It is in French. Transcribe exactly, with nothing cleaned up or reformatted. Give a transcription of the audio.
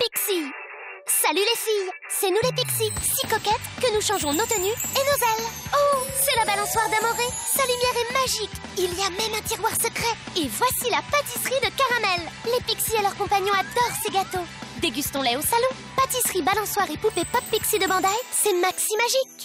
Pixie. Salut les filles, c'est nous les Pixies, si coquettes que nous changeons nos tenues et nos ailes. Oh, c'est la balançoire d'Amoré, sa lumière est magique. Il y a même un tiroir secret. Et voici la pâtisserie de caramel. Les Pixies et leurs compagnons adorent ces gâteaux. Dégustons-les au salon. Pâtisserie, balançoire et poupée Pop Pixie de Bandai, c'est maxi magique.